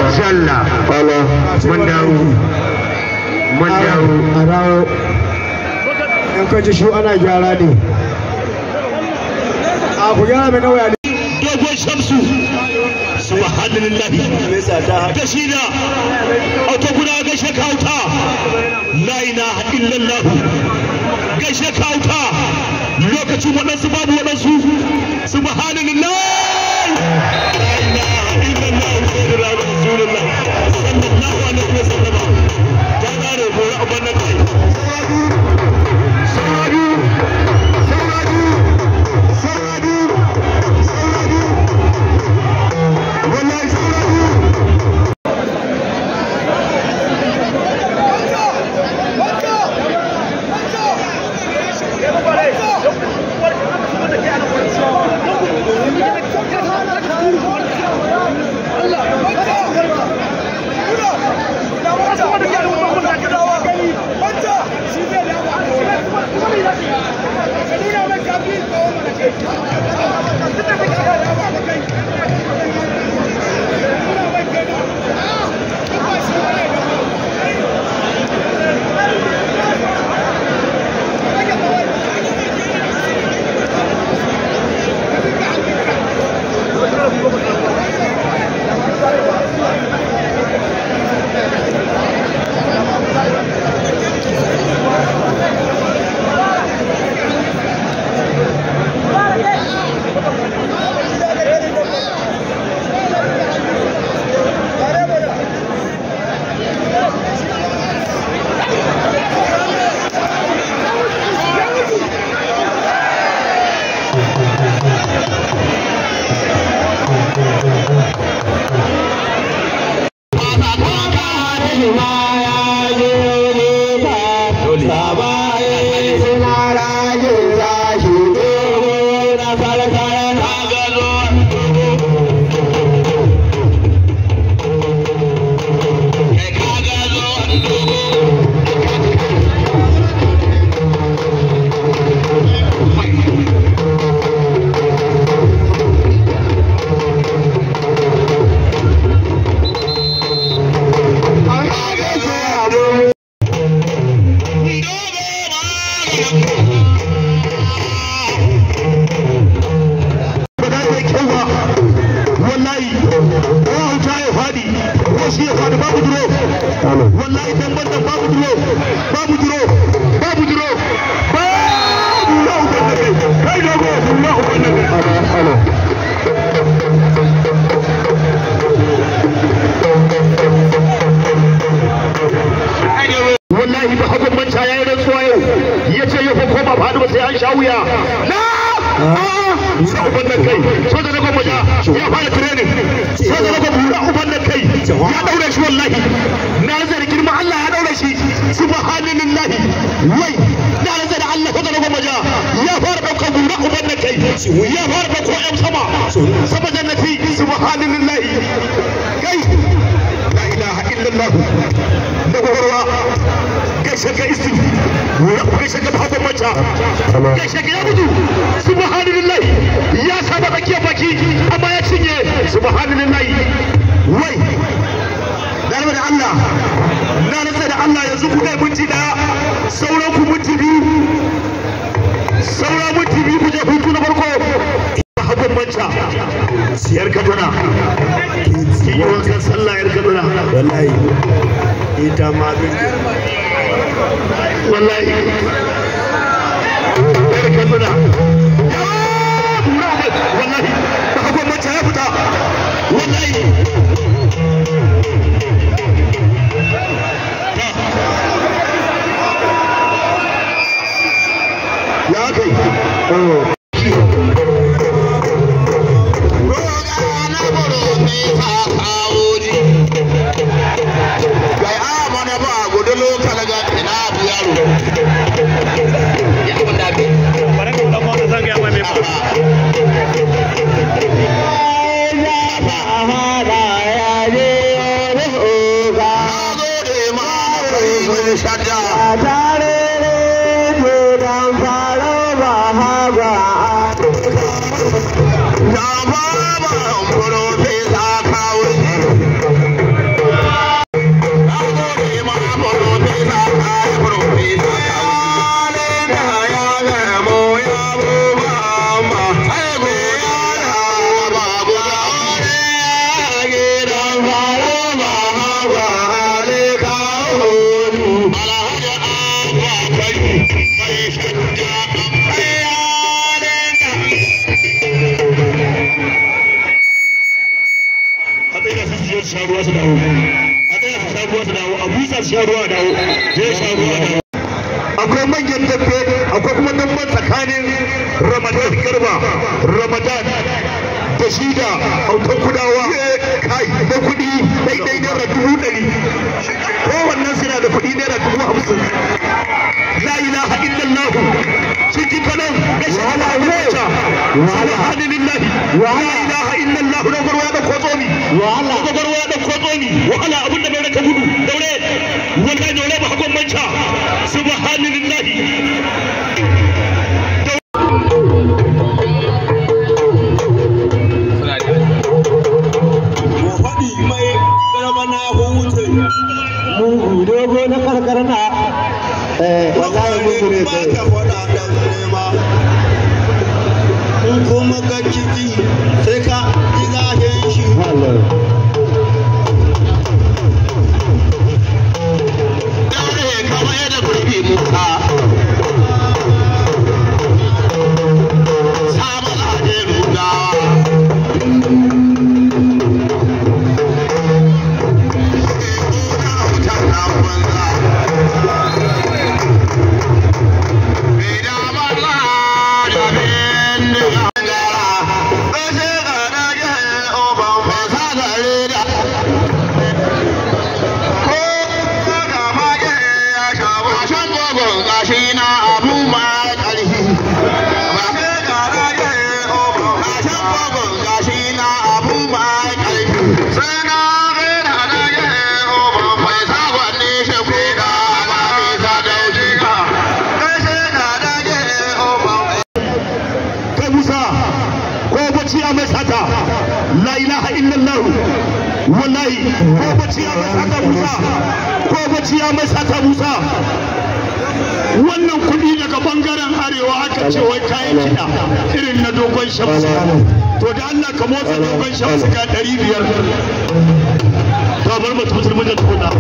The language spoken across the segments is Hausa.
Sallah. Mun dawo. In ka ji shu ana gyara ne. A ku gyara mai nawaya ne. Dogon Shamsu. Subhanallahi. Gashida. Auto guda gashe kauta. La ilaha illallah. Gashe kauta. Lokacin waɗansu babu waɗansu. Subhanallah. La ilaha illallah. Rasulullah. Sallallahu alaihi wasallam. Ta gare gore abin nan kai. dawo a tsaya su sha ruwa su dawo a busa su sha ruwa dawo je sha ruwa dawo akwai manyan dabbe akwai kuma dabban tsakanin Ramadan Garba Ramadan da shi da autan kudawa kai da kuɗi daidai naira 100 kowannen suna da kuɗi naira 50 la ilaha illallah ciki kanan da shi Allah ya wuce subhanallahi la ilaha illallah da garwa da kozomi wala da garwa da kozomi wala abin da bai raka gudu daure wallahi daure ba hakon manca subhanallahi mu dogo na karkarna wallahi mun ne ba ta faɗa dan nema in kuma ka ciki sai ka ilahin shi kamar yadda kurbi muka samun hajjar rugawa la ilaha illallah wallahi ko bacci ya mai sata Musa ko bacci ya mai sata Musa wannan kudi daga bangaren arewa aka ce wai kayan kiɗa irin na dogon shamsu to da Allah ka motsa dogon shamsu ga 500 to bar mutum mun da tukuna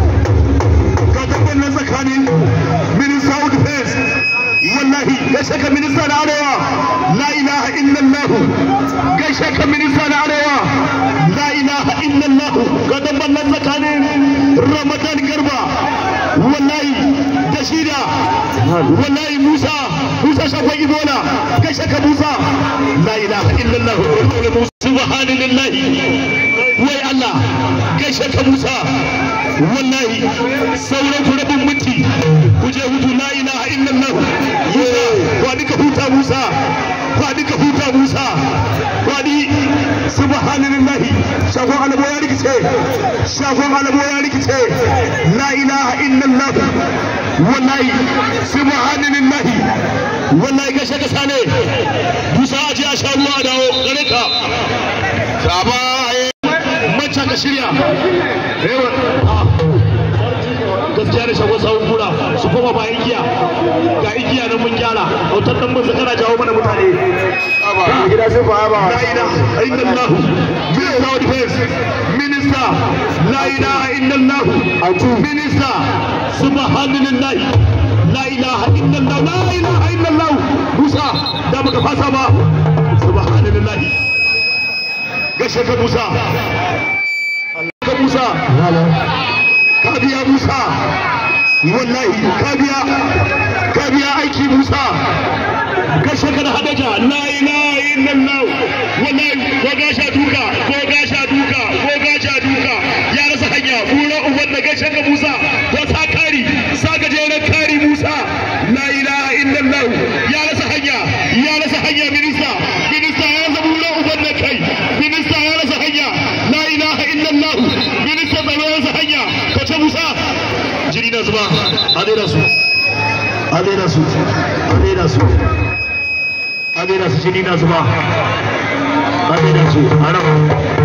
ga dabban nan tsakanin minista of defense wallahi gaishe ka minista na arewa la ilaha illallah gaishe ka minista na arewa la ilaha illallah ga dabban nan tsakanin Ramadan Garba wallahi da shida wallahi Musa shafan Ibola gaishe ka Musa la ilaha illallah subhanallahi wai Allah gaishe ka Musa wallahi sauran ku rabin minti ku je hutu la ilaha illallah Musa kwadi ka huta Musa kwadi ka huta Musa kwadi subhanallahi shafan alabo ya rikice shafan alabo ya rikice la ilaha illallah wallahi subhanallahi wallahi gaishe ka sane Musa aje a sha ruwa dawo gare ka shaba macca ka shirya gaskiya da shagon sahun kura su koma bayan giya ga igiya nan mun gyara autar dan mun kana jawo mana mutane gida sai fa ba la ilaha illallah minister of defense minister la ilaha illallah minister subhanallah la ilaha illallah la ilaha illallah Musa da baka fasa ba subhanallah gashe ka Musa ka Musa kabiya Musa wallahi kabiya aiki Musa gashe ka da hadaja la ilaha illallah wallahi ko gasha duka ya rasa hanya bura uban da gashe ka Musa ko ta kari saka jeren kari Musa la ilaha illallah ya rasa hanya minista ya rasa bura uban da kai minista ya rasa hanya la ilaha illallah minista da ya rasa hanya kace Musa jiri na zuba a daina su jini na zuba a daina su a